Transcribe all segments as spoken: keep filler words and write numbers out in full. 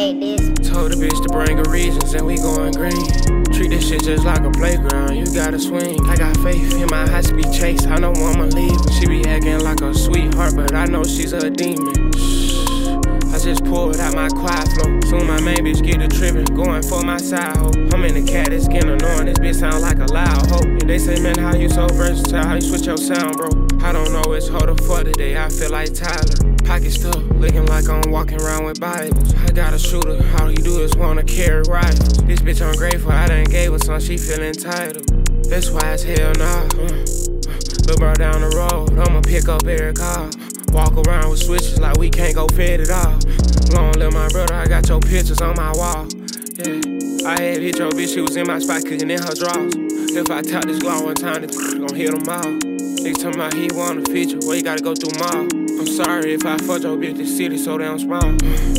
made this. Told the bitch to bring her reasons and we going green. Treat this shit just like a playground, you gotta swing. I got faith in my high-speed chase, I don't wanna leave. She be acting like a sweetheart, but I know she's a demon. I just pulled out my quiet flow. Soon my main bitch get a trippin', going for my side hoe. I'm in the cat, it's getting annoying, this bitch sound like a loud hoe. And they say, man, how you so versatile, how you switch your sound, bro? I don't know, it's harder for today, I feel like Tyler. Pocket stuff, looking like I'm walking around with Bibles. I got a shooter, all he do is wanna carry rifles. This bitch ungrateful, I done gave her some, she feel entitled. That's why it's hell nah. Uh, uh, Lil' bro down the road, I'ma pick up every car. Walk around with switches like we can't go fit it all. Long live my brother, I got your pictures on my wall. Yeah, I had hit your bitch, she was in my spot cooking in her drawers. If I tap this glow one time, it's gon' hit them all. Niggas talking about he want a feature, well you gotta go through mall. I'm sorry if I fucked your bitch, this city so damn small.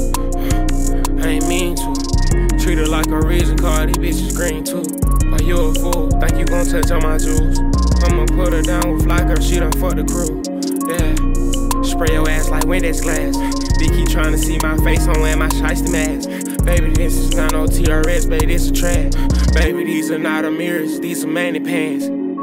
I ain't mean to. Treat her like a reason card, these bitches green too. But you a fool, think you gon' touch on my jewels. I'ma put her down with fly girl, she done fuck the crew. Yeah. Spray your ass like Windex glass. They keep trying to see my face, I'm wearing my shiesty mask. Baby, this is not no T R S, baby, this a trap. Baby, these are not a mirrors, these are Manny pants.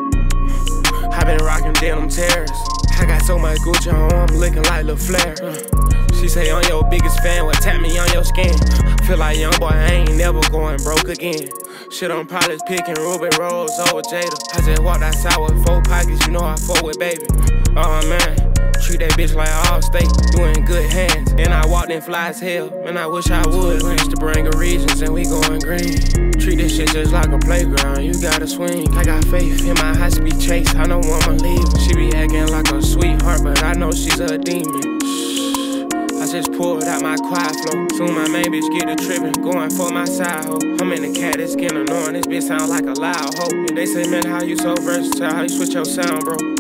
I been rocking denim tears. I got so much Gucci on, I'm looking like Lil' Flair. She say I'm your biggest fan, well tap me on your skin. Feel like young boy, I ain't never going broke again. Shit on pilots picking Ruby Rose over Jada. I just walked outside with four pockets, you know I fuck with baby. Oh man. Treat that bitch like all state, doing good hands. And I walked in fly as hell, man, I wish I would. Range to bring her reasons and we going green. Treat this shit just like a playground, you gotta swing. I got faith in my high-speed chase, I don't wanna leave. She be acting like a sweetheart, but I know she's a demon. I just pulled out my quiet flow. Soon my main bitch get a trippin', going for my side hoe. I'm in the cat, it's getting annoying, this bitch sound like a loud hoe. And they say, man, how you so versatile, how you switch your sound, bro?